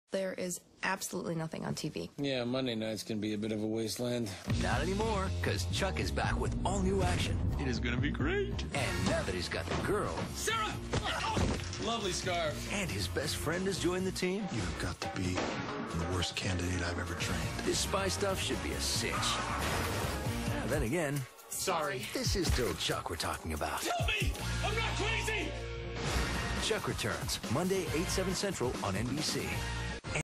There is absolutely nothing on TV. Yeah, Monday nights can be a bit of a wasteland. Not anymore, because Chuck is back with all new action. It is gonna be great. And now that he's got the girl... Sarah! Lovely scarf. And his best friend has joined the team. You've got to be the worst candidate I've ever trained. This spy stuff should be a cinch. Then again... Sorry. This is still Chuck we're talking about. Tell me! I'm not crazy! Chuck returns Monday, 8/7 Central on NBC.